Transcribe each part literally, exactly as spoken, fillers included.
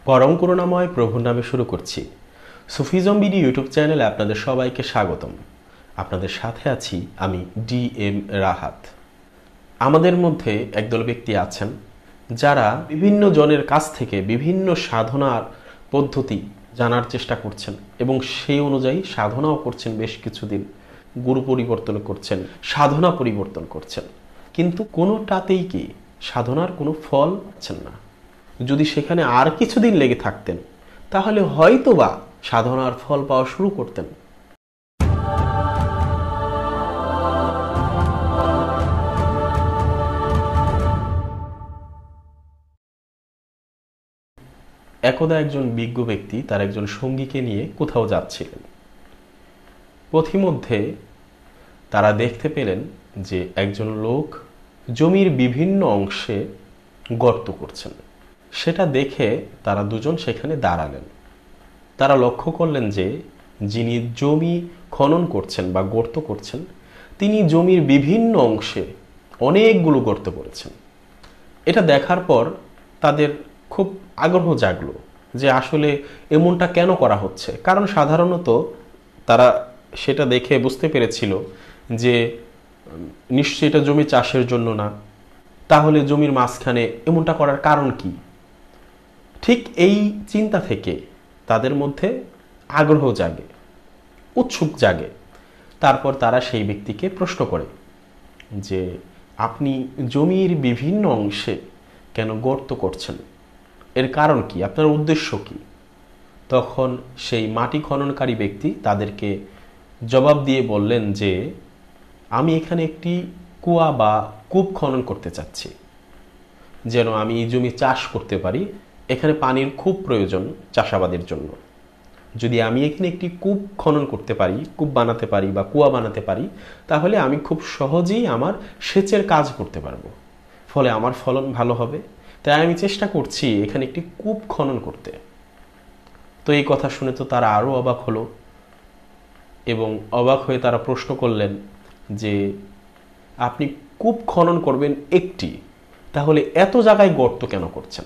পরম করুণাময় প্রভুর নামে শুরু করছি। সুফিজম বিডি ইউটিউব চ্যানেলে আপনাদের সবাইকে স্বাগতম। আপনাদের সাথে আছি আমি ডি এম রাহাত। আমাদের মধ্যে একদল ব্যক্তি আছেন যারা বিভিন্ন জনের কাছ থেকে বিভিন্ন সাধনার পদ্ধতি জানার চেষ্টা করছেন এবং সেই অনুযায়ী সাধনাও করছেন, বেশ কিছুদিন গুরু পরিবর্তন করছেন, সাধনা পরিবর্তন করছেন, কিন্তু কোনোটাতেই কি সাধনার কোনো ফল পাচ্ছেন না। যদি সেখানে আর কিছুদিন লেগে থাকতেন তাহলে হয়তোবা সাধনার ফল পাওয়া শুরু করতেন। একদা একজন বিজ্ঞ ব্যক্তি তার একজন সঙ্গীকে নিয়ে কোথাও যাচ্ছিলেন। পথিমধ্যে তারা দেখতে পেলেন যে একজন লোক জমির বিভিন্ন অংশে গর্ত করছেন। সেটা দেখে তারা দুজন সেখানে দাঁড়ালেন। তারা লক্ষ্য করলেন যে যিনি জমি খনন করছেন বা গর্ত করছেন তিনি জমির বিভিন্ন অংশে অনেকগুলো গর্ত করেছেন। এটা দেখার পর তাদের খুব আগ্রহ জাগলো যে আসলে এমনটা কেন করা হচ্ছে। কারণ সাধারণত তারা সেটা দেখে বুঝতে পেরেছিল যে নিশ্চয়ই এটা জমি চাষের জন্য না, তাহলে জমির মাঝখানে এমনটা করার কারণ কি। ঠিক এই চিন্তা থেকে তাদের মধ্যে আগ্রহ জাগে, উৎসুক জাগে। তারপর তারা সেই ব্যক্তিকে প্রশ্ন করে যে আপনি জমির বিভিন্ন অংশে কেন গর্ত করছেন, এর কারণ কি, আপনার উদ্দেশ্য কি। তখন সেই মাটি খননকারী ব্যক্তি তাদেরকে জবাব দিয়ে বললেন যে আমি এখানে একটি কুয়া বা কূপ খনন করতে চাচ্ছি, যেন আমি এই জমি চাষ করতে পারি। এখানে পানির খুব প্রয়োজন চাষাবাদের জন্য। যদি আমি এখানে একটি কূপ খনন করতে পারি, কূপ বানাতে পারি বা কুয়া বানাতে পারি, তাহলে আমি খুব সহজেই আমার সেচের কাজ করতে পারবো, ফলে আমার ফলন ভালো হবে। তাই আমি চেষ্টা করছি এখানে একটি কূপ খনন করতে। তো এই কথা শুনে তো তারা আরও অবাক হলো এবং অবাক হয়ে তারা প্রশ্ন করলেন যে আপনি কূপ খনন করবেন একটি, তাহলে এত জায়গায় গর্ত কেন করছেন।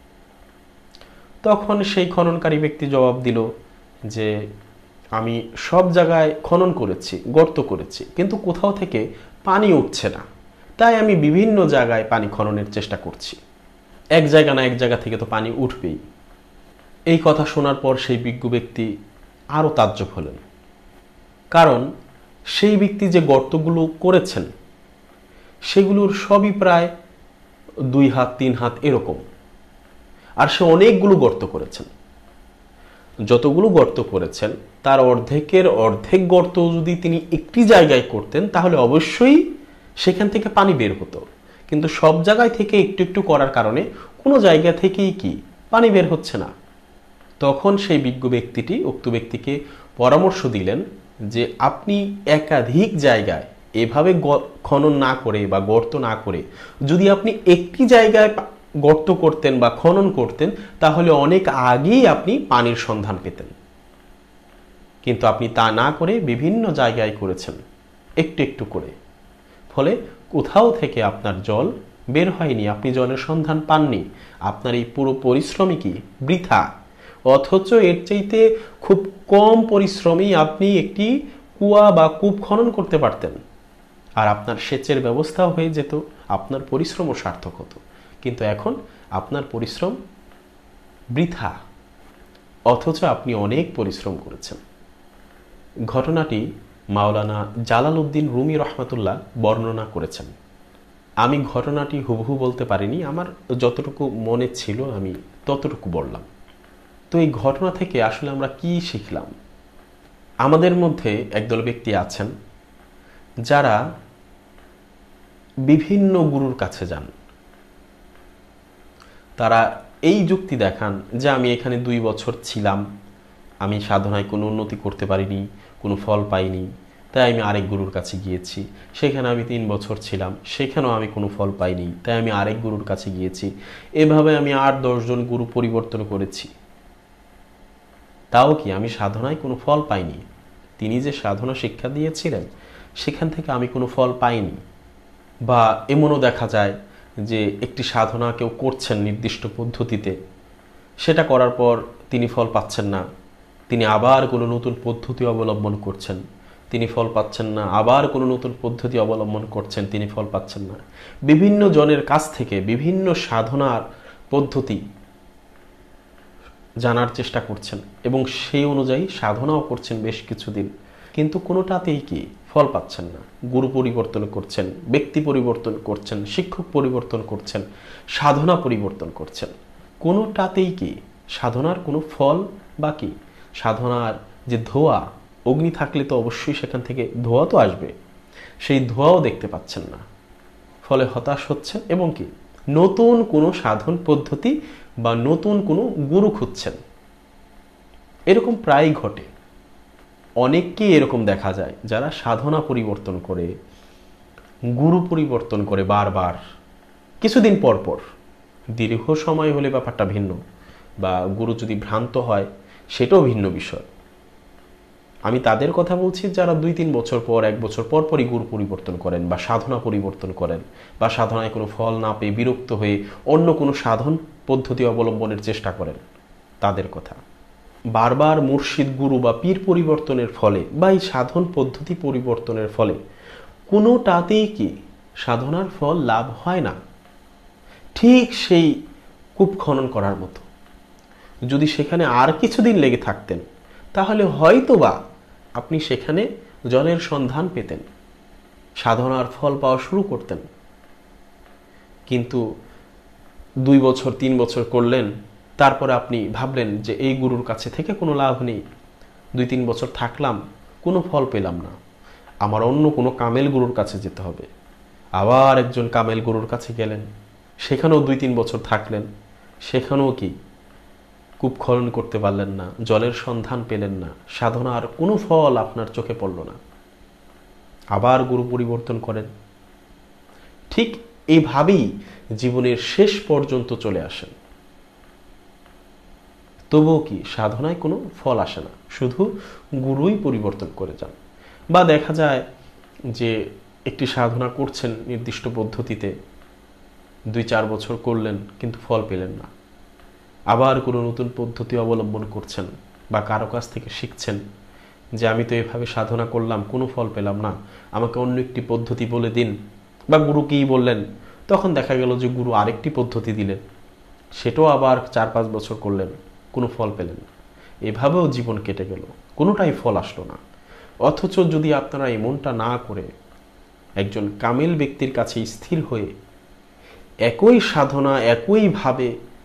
তখন সেই খননকারী ব্যক্তি জবাব দিল যে আমি সব জায়গায় খনন করেছি, গর্ত করেছি, কিন্তু কোথাও থেকে পানি উঠছে না, তাই আমি বিভিন্ন জায়গায় পানি খননের চেষ্টা করছি। এক জায়গা না এক জায়গা থেকে তো পানি উঠবেই। এই কথা শোনার পর সেই বিজ্ঞ ব্যক্তি আরও তাজ্জব হলেন, কারণ সেই ব্যক্তি যে গর্তগুলো করেছেন সেগুলোর সবই প্রায় দুই হাত তিন হাত এরকম, আর সে অনেকগুলো গর্ত করেছেন। যতগুলো গর্ত করেছেন তার অর্ধেকের অর্ধেক গর্ত যদি তিনি একটি জায়গায় করতেন তাহলে অবশ্যই সেখান থেকে পানি বের হতো, কিন্তু সব জায়গায় থেকে একটু একটু করার কারণে কোনো জায়গা থেকেই কি পানি বের হচ্ছে না। তখন সেই বিজ্ঞ ব্যক্তিটি উক্ত ব্যক্তিকে পরামর্শ দিলেন যে আপনি একাধিক জায়গায় এভাবে খনন না করে বা গর্ত না করে যদি আপনি একটি জায়গায় গর্ত করতেন বা খনন করতেন তাহলে অনেক আগেই আপনি পানির সন্ধান পেতেন, কিন্তু আপনি তা না করে বিভিন্ন জায়গায় করেছেন একটু একটু করে, ফলে কোথাও থেকে আপনার জল বের হয়নি, আপনি জলের সন্ধান পাননি। আপনার এই পুরো পরিশ্রমই কি বৃথা। অথচ এর চাইতে খুব কম পরিশ্রমেই আপনি একটি কুয়া বা কূপ খনন করতে পারতেন, আর আপনার সেচের ব্যবস্থাও হয়ে যেত, আপনার পরিশ্রমও সার্থক হতো। কিন্তু এখন আপনার পরিশ্রম বৃথা, অথচ আপনি অনেক পরিশ্রম করেছেন। ঘটনাটি মাওলানা জালালউদ্দিন রুমি রহমাতুল্লাহ বর্ণনা করেছেন। আমি ঘটনাটি হুবহু বলতে পারিনি, আমার যতটুকু মনে ছিল আমি ততটুকু বললাম। তো এই ঘটনা থেকে আসলে আমরা কি শিখলাম? আমাদের মধ্যে একদল ব্যক্তি আছেন যারা বিভিন্ন গুরুর কাছে যান। তারা এই যুক্তি দেখান যে আমি এখানে দুই বছর ছিলাম, আমি সাধনায় কোনো উন্নতি করতে পারিনি, কোনো ফল পাইনি, তাই আমি আরেক গুরুর কাছে গিয়েছি। সেখানে আমি তিন বছর ছিলাম, সেখানেও আমি কোনো ফল পাইনি, তাই আমি আরেক গুরুর কাছে গিয়েছি। এভাবে আমি আট দশজন গুরু পরিবর্তন করেছি, তাও কি আমি সাধনায় কোনো ফল পাইনি। তিনি যে সাধনা শিক্ষা দিয়েছিলেন সেখান থেকে আমি কোনো ফল পাইনি। বা এমনও দেখা যায় যে একটি সাধনা কেউ করছেন নির্দিষ্ট পদ্ধতিতে, সেটা করার পর তিনি ফল পাচ্ছেন না, তিনি আবার কোনো নতুন পদ্ধতি অবলম্বন করছেন, তিনি ফল পাচ্ছেন না, আবার কোনো নতুন পদ্ধতি অবলম্বন করছেন, তিনি ফল পাচ্ছেন না। বিভিন্ন জনের কাছ থেকে বিভিন্ন সাধনার পদ্ধতি জানার চেষ্টা করছেন এবং সেই অনুযায়ী সাধনাও করছেন বেশ কিছুদিন, কিন্তু কোনোটাতেই কি ফল পাচ্ছেন না। গুরু পরিবর্তন করছেন, ব্যক্তি পরিবর্তন করছেন, শিক্ষক পরিবর্তন করছেন, সাধনা পরিবর্তন করছেন, কোনোটাতেই কি সাধনার কোনো ফল বা কি সাধনার যে ধোঁয়া, অগ্নি থাকলে তো অবশ্যই সেখান থেকে ধোঁয়া তো আসবে, সেই ধোঁয়াও দেখতে পাচ্ছেন না। ফলে হতাশ হচ্ছেন এবং কি নতুন কোনো সাধন পদ্ধতি বা নতুন কোনো গুরু খুঁজছেন। এরকম প্রায় ঘটে, অনেককেই এরকম দেখা যায় যারা সাধনা পরিবর্তন করে, গুরু পরিবর্তন করে বারবার, কিছুদিন পর পর। দীর্ঘ সময় হলে ব্যাপারটা ভিন্ন, বা গুরু যদি ভ্রান্ত হয় সেটাও ভিন্ন বিষয়। আমি তাদের কথা বলছি যারা দুই তিন বছর পর, এক বছর পর পরই গুরু পরিবর্তন করেন বা সাধনা পরিবর্তন করেন, বা সাধনায় কোনো ফল না পেয়ে বিরক্ত হয়ে অন্য কোনো সাধন পদ্ধতি অবলম্বনের চেষ্টা করেন, তাদের কথা। বারবার মুর্শিদ, গুরু বা পীর পরিবর্তনের ফলে বা এই সাধন পদ্ধতি পরিবর্তনের ফলে কোনোটাতেই কি সাধনার ফল লাভ হয় না। ঠিক সেই কূপ খনন করার মতো, যদি সেখানে আর কিছুদিন লেগে থাকতেন তাহলে হয়তোবা আপনি সেখানে জলের সন্ধান পেতেন, সাধনার ফল পাওয়া শুরু করতেন। কিন্তু দুই বছর তিন বছর করলেন, তারপরে আপনি ভাবলেন যে এই গুরুর কাছে থেকে কোনো লাভ নেই, দুই তিন বছর থাকলাম কোনো ফল পেলাম না, আমার অন্য কোনো কামেল গুরুর কাছে যেতে হবে। আবার একজন কামেল গুরুর কাছে গেলেন, সেখানেও দুই তিন বছর থাকলেন, সেখানেও কি কূপ খনন করতে পারলেন না, জলের সন্ধান পেলেন না, সাধনার কোনো ফল আপনার চোখে পড়ল না। আবার গুরু পরিবর্তন করেন, ঠিক এইভাবেই জীবনের শেষ পর্যন্ত চলে আসেন। তবুও কি সাধনায় কোনো ফল আসে না, শুধু গুরুই পরিবর্তন করে যান। বা দেখা যায় যে একটি সাধনা করছেন নির্দিষ্ট পদ্ধতিতে, দুই চার বছর করলেন কিন্তু ফল পেলেন না, আবার কোনো নতুন পদ্ধতি অবলম্বন করছেন বা কারো কাছ থেকে শিখছেন যে আমি তো এভাবে সাধনা করলাম কোনো ফল পেলাম না, আমাকে অন্য একটি পদ্ধতি বলে দিন, বা গুরুকেই বললেন, তখন দেখা গেল যে গুরু আরেকটি পদ্ধতি দিলেন, সেটাও আবার চার পাঁচ বছর করলেন, কোনো ফল পেলেন না। এভাবেও জীবন কেটে গেল, কোনোটাই ফল আসলো না। অথচ যদি আপনারা এমনটা না করে একজন কামেল ব্যক্তির কাছে স্থির হয়ে একই সাধনা একইভাবে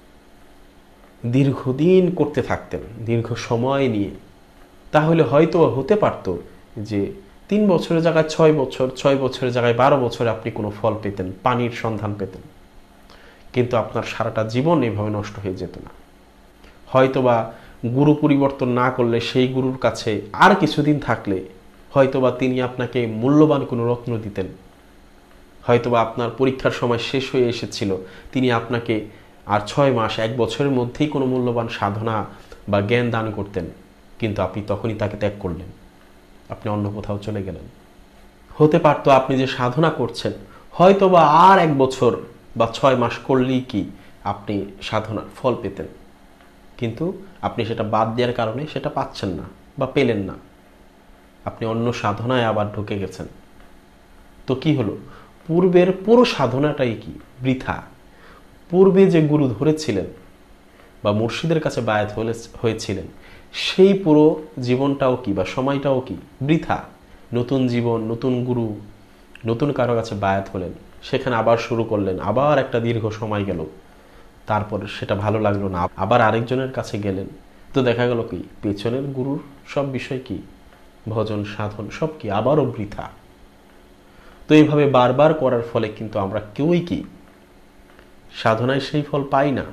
দীর্ঘদিন করতে থাকতেন, দীর্ঘ সময় নিয়ে, তাহলে হয়তো হতে পারত যে তিন বছরের জায়গায় ছয় বছর, ছয় বছরের জায়গায় বারো বছরে আপনি কোনো ফল পেতেন, পানির সন্ধান পেতেন। কিন্তু আপনার সারাটা জীবন এভাবে নষ্ট হয়ে যেত না। হয়তোবা গুরু পরিবর্তন না করলে সেই গুরুর কাছে আর কিছুদিন থাকলে হয়তোবা তিনি আপনাকে মূল্যবান কোনো রত্ন দিতেন। হয়তোবা আপনার পরীক্ষার সময় শেষ হয়ে এসেছিল, তিনি আপনাকে আর ছয় মাস এক বছরের মধ্যেই কোনো মূল্যবান সাধনা বা জ্ঞান দান করতেন, কিন্তু আপনি তখনই তাকে ত্যাগ করলেন, আপনি অন্য কোথাও চলে গেলেন। হতে পারতো আপনি যে সাধনা করছেন হয়তোবা আর এক বছর বা ছয় মাস করলেই কি আপনি সাধনার ফল পেতেন, কিন্তু আপনি সেটা বাদ দেওয়ার কারণে সেটা পাচ্ছেন না বা পেলেন না, আপনি অন্য সাধনায় আবার ঢুকে গেছেন। তো কি হলো, পূর্বের পুরো সাধনাটাই কি বৃথা। পূর্বে যে গুরু ধরেছিলেন বা মুর্শিদের কাছে বায়াত হয়েছিলেন, সেই পুরো জীবনটাও কি বা সময়টাও কি বৃথা। নতুন জীবন, নতুন গুরু, নতুন কারো কাছে বায়াত হলেন, সেখানে আবার শুরু করলেন, আবার একটা দীর্ঘ সময় গেল, তারপর সেটা ভালো লাগলো না, আবার আরেকজনের কাছে গেলেন, তো দেখা গেল কি পেছনের গুরুর সব বিষয় কি, ভজন সাধন সব কি আবারও বৃথা। তো এইভাবে বারবার করার ফলে কিন্তু আমরা কেউই কি সাধনায় সেই ফল পাই না।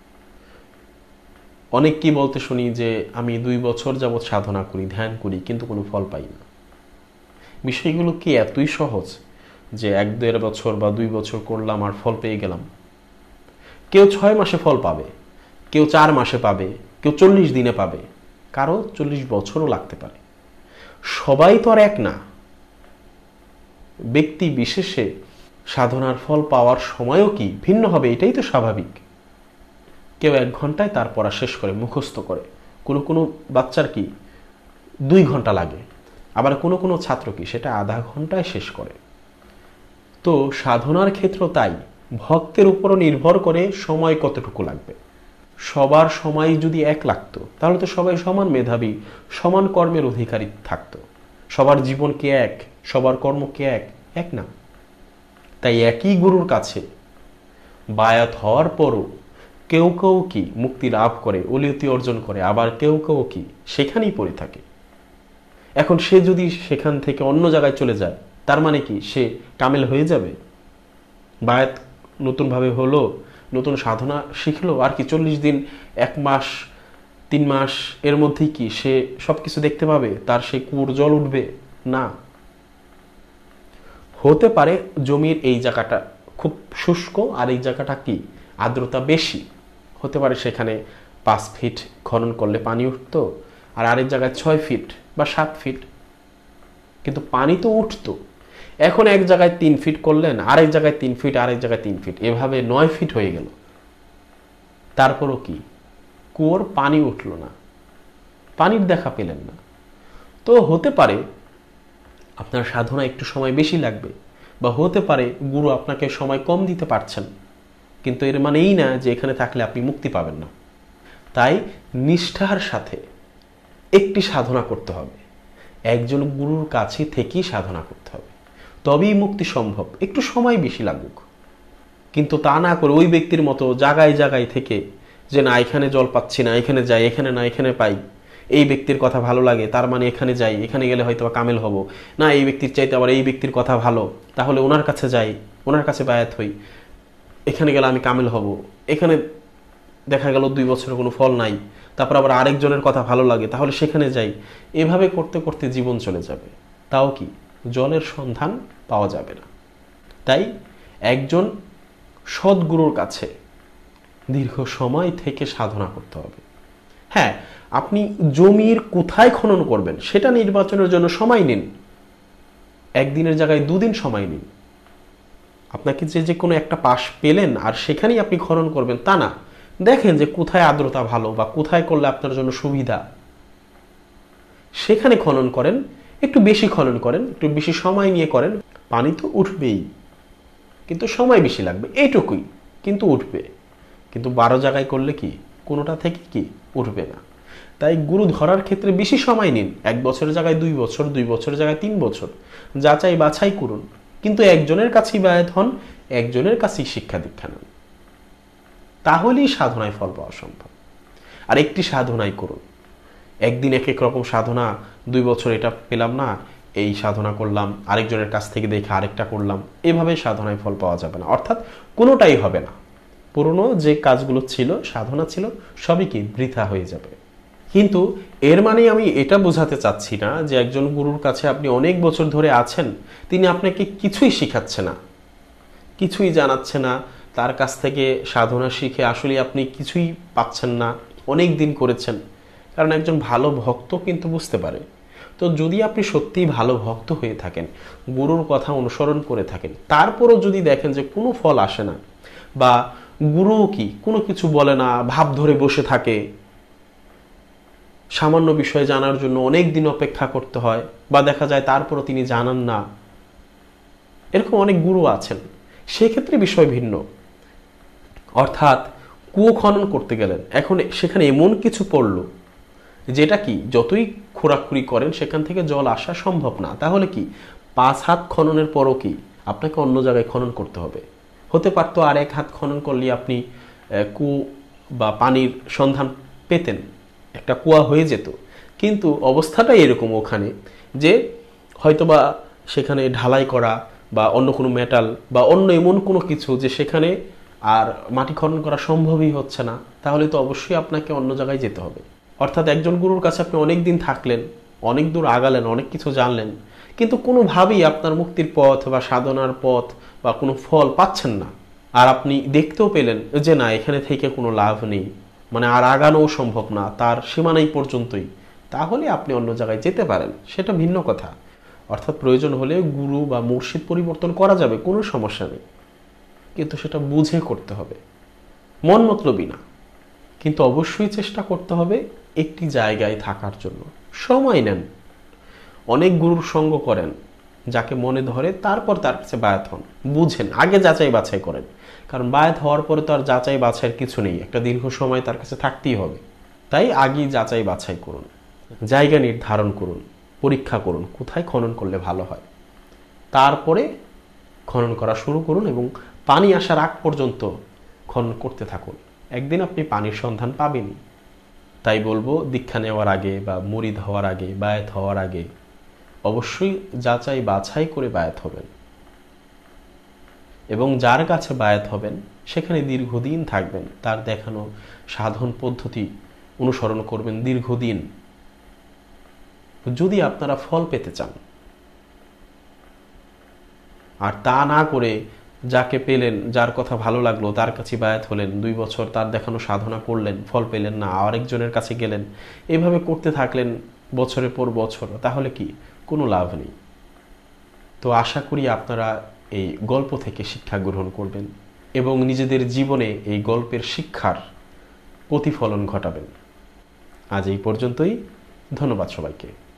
অনেককেই বলতে শুনি যে আমি দুই বছর যাবৎ সাধনা করি, ধ্যান করি, কিন্তু কোনো ফল পাই না। বিষয়গুলো কি এতই সহজ যে এক দেড় বছর বা দুই বছর করলাম আর ফল পেয়ে গেলাম? কেউ ছয় মাসে ফল পাবে, কেউ চার মাসে পাবে, কেউ চল্লিশ দিনে পাবে, কারো চল্লিশ বছরও লাগতে পারে। সবাই তো আর এক না। ব্যক্তি বিশেষে সাধনার ফল পাওয়ার সময়ও কি ভিন্ন হবে, এটাই তো স্বাভাবিক। কেউ এক ঘন্টায় তার পড়া শেষ করে, মুখস্থ করে। কোনো কোনো বাচ্চার কি দুই ঘন্টা লাগে, আবার কোনো কোনো ছাত্র কি সেটা আধা ঘন্টায় শেষ করে। তো সাধনার ক্ষেত্র তাই ভক্তের উপরও নির্ভর করে সময় কতটুকু লাগবে। সবার সময় যদি এক লাগতো তাহলে তো সবাই সমান মেধাবী, সমান কর্মের অধিকারী থাকতো। সবার জীবন কি এক, সবার কর্ম কি এক? এক না। তাই একই গুরুর কাছে বায়াত হওয়ার পরও কেউ কেউ কি মুক্তি লাভ করে, অলিয়তি অর্জন করে, আবার কেউ কেউ কি সেখানেই পড়ে থাকে। এখন সে যদি সেখান থেকে অন্য জায়গায় চলে যায়, তার মানে কি সে কামেল হয়ে যাবে? বায়াত নতুনভাবে হলো, নতুন সাধনা শিখলো, আর কি চল্লিশ দিন, এক মাস, তিন মাস এর মধ্যেই কি সে সবকিছু দেখতে পাবে, তার সে কুয়োর জল উঠবে? না। হতে পারে জমির এই জায়গাটা খুব শুষ্ক আর এই জায়গাটা কি আর্দ্রতা বেশি, হতে পারে সেখানে পাঁচ ফিট খনন করলে পানি উঠতো, আর আরেক জায়গায় ছয় ফিট বা সাত ফিট, কিন্তু পানি তো উঠতো। এখন এক জায়গায় তিন ফিট করলেন, আরেক জায়গায় তিন ফিট, আরেক জায়গায় তিন ফিট, এভাবে নয় ফিট হয়ে গেল, তারপরও কি কুয়োর পানি উঠল না, পানির দেখা পেলেন না। তো হতে পারে আপনার সাধনা একটু সময় বেশি লাগবে, বা হতে পারে গুরু আপনাকে সময় কম দিতে পারছেন, কিন্তু এর মানে এই না যে এখানে থাকলে আপনি মুক্তি পাবেন না। তাই নিষ্ঠার সাথে একটি সাধনা করতে হবে, একজন গুরুর কাছে থেকেই সাধনা করতে হবে, তবেই মুক্তি সম্ভব। একটু সময় বেশি লাগুক, কিন্তু তা না করে ওই ব্যক্তির মতো জায়গায় জায়গায় থেকে যে না এখানে জল পাচ্ছি না, এখানে যাই, এখানে না এখানে পাই, এই ব্যক্তির কথা ভালো লাগে তার মানে এখানে যাই, এখানে গেলে হয়তো কামেল হব, না এই ব্যক্তির চাইতে আবার এই ব্যক্তির কথা ভালো তাহলে ওনার কাছে যাই, ওনার কাছে বায়াত হই, এখানে গেলে আমি কামেল হব, এখানে দেখা গেল দুই বছরের কোনো ফল নাই, তারপর আবার আরেকজনের কথা ভালো লাগে তাহলে সেখানে যাই। এভাবে করতে করতে জীবন চলে যাবে, তাও কি জলের সন্ধান পাওয়া যাবে না। তাই একজন সদ্গুরুর কাছে দীর্ঘ সময় থেকে সাধনা করতে হবে। হ্যাঁ, আপনি জমির কোথায় খনন করবেন সেটা নির্বাচনের জন্য সময় নিন, একদিনের জায়গায় দুদিন সময় নিন। আপনাকে যে যে কোনো একটা পাশ পেলেন আর সেখানেই আপনি খনন করবেন তা না, দেখেন যে কোথায় আর্দ্রতা ভালো বা কোথায় করলে আপনার জন্য সুবিধা, সেখানে খনন করেন, একটু বেশি খনন করেন, একটু বেশি সময় নিয়ে করেন, পানি তো উঠবেই, কিন্তু সময় বেশি লাগবে এইটুকুই, কিন্তু উঠবে। কিন্তু বারো জায়গায় করলে কি কোনোটা থেকে কি উঠবে না। তাই গুরু ধরার ক্ষেত্রে বেশি সময় নিন, এক বছরের জায়গায় দুই বছর, দুই বছরের জায়গায় তিন বছর, যাচাই বাছাই করুন, কিন্তু একজনের কাছেই বায়াত হন, একজনের কাছেই শিক্ষা দীক্ষা নেন, তাহলেই সাধনায় ফল পাওয়া সম্ভব। আর একটি সাধনাই করুন, একদিন এক এক রকম সাধনা, দুই বছর এটা পেলাম না এই সাধনা করলাম, আরেকজনের কাছ থেকে দেখে আরেকটা করলাম, এভাবে সাধনায় ফল পাওয়া যাবে না, অর্থাৎ কোনোটাই হবে না। পুরনো যে কাজগুলো ছিল, সাধনা ছিল, সবই কি বৃথা হয়ে যাবে। কিন্তু এর মানে আমি এটা বোঝাতে চাচ্ছি না যে একজন গুরুর কাছে আপনি অনেক বছর ধরে আছেন, তিনি আপনাকে কিছুই শিখাচ্ছে না, কিছুই জানাচ্ছে না, তার কাছ থেকে সাধনা শিখে আসলে আপনি কিছুই পাচ্ছেন না, অনেক দিন করেছেন। কারণ একজন ভালো ভক্ত কিন্তু বুঝতে পারে। তো যদি আপনি সত্যিই ভালো ভক্ত হয়ে থাকেন, গুরুর কথা অনুসরণ করে থাকেন, তারপরও যদি দেখেন যে কোনো ফল আসে না, বা গুরু কি কোনো কিছু বলে না, ভাব ধরে বসে থাকে, সামান্য বিষয় জানার জন্য অনেক দিন অপেক্ষা করতে হয়, বা দেখা যায় তারপরও তিনি জানান না, এরকম অনেক গুরু আছেন, সেক্ষেত্রে বিষয় ভিন্ন। অর্থাৎ কুয়ো খনন করতে গেলেন, এখন সেখানে এমন কিছু পড়লো যেটা কি যতই খোরাখুরি করেন সেখান থেকে জল আসা সম্ভব না, তাহলে কি পাঁচ হাত খননের পরও কি আপনাকে অন্য জায়গায় খনন করতে হবে। হতে পারতো আর এক হাত খনন করলে আপনি কুয়ো বা পানির সন্ধান পেতেন, একটা কুয়া হয়ে যেত, কিন্তু অবস্থাটাই এরকম ওখানে যে হয়তোবা সেখানে ঢালাই করা বা অন্য কোনো মেটাল বা অন্য এমন কোনো কিছু যে সেখানে আর মাটি খনন করা সম্ভবই হচ্ছে না, তাহলে তো অবশ্যই আপনাকে অন্য জায়গায় যেতে হবে। অর্থাৎ একজন গুরুর কাছে আপনি অনেক দিন থাকলেন, অনেক দূর আগালেন, অনেক কিছু জানলেন, কিন্তু কোনোভাবেই আপনার মুক্তির পথ বা সাধনার পথ বা কোনো ফল পাচ্ছেন না, আর আপনি দেখতেও পেলেন যে না এখানে থেকে কোনো লাভ নেই, মানে আর আগানোও সম্ভব না, তার সীমানাই পর্যন্তই, তাহলে আপনি অন্য জায়গায় যেতে পারেন, সেটা ভিন্ন কথা। অর্থাৎ প্রয়োজন হলে গুরু বা মুর্শিদ পরিবর্তন করা যাবে, কোনো সমস্যা নেই, কিন্তু সেটা বুঝে করতে হবে, মন মতলবই না। কিন্তু অবশ্যই চেষ্টা করতে হবে একটি জায়গায় থাকার জন্য। সময় নেন, অনেক গুরুর সঙ্গ করেন, যাকে মনে ধরে তারপর তার কাছে বায়াত হন। বুঝেন, আগে যাচাই বাছাই করেন, কারণ বায়াত হওয়ার পরে তো আর যাচাই বাছাইয়ের কিছু নেই, একটা দীর্ঘ সময় তার কাছে থাকতেই হবে। তাই আগেই যাচাই বাছাই করুন, জায়গা নির্ধারণ করুন, পরীক্ষা করুন কোথায় খনন করলে ভালো হয়, তারপরে খনন করা শুরু করুন এবং পানি আসার আগ পর্যন্ত খনন করতে থাকুন। একদিন আপনি পানির সন্ধান পাবেনই। তাই বলবো, দীক্ষা নেওয়ার আগে বা মুরিদ হওয়ার আগে, বায়াত হওয়ার আগে অবশ্যই যাচাই বাছাই করে বায়াত হবেন, এবং যার কাছে বায়াত হবেন সেখানে দীর্ঘদিন থাকবেন, তার দেখানো সাধন পদ্ধতি অনুসরণ করবেন দীর্ঘদিন, যদি আপনারা ফল পেতে চান। আর তা না করে যাকে পেলেন, যার কথা ভালো লাগলো, তার কাছে বায়াত হলেন, দুই বছর তার দেখানো সাধনা করলেন, ফল পেলেন না, আরেকজনের কাছে গেলেন, এভাবে করতে থাকলেন বছরের পর বছর, তাহলে কি কোনো লাভ নেই। তো আশা করি আপনারা এই গল্প থেকে শিক্ষা গ্রহণ করবেন এবং নিজেদের জীবনে এই গল্পের শিক্ষার প্রতিফলন ঘটাবেন। আজ এই পর্যন্তই, ধন্যবাদ সবাইকে।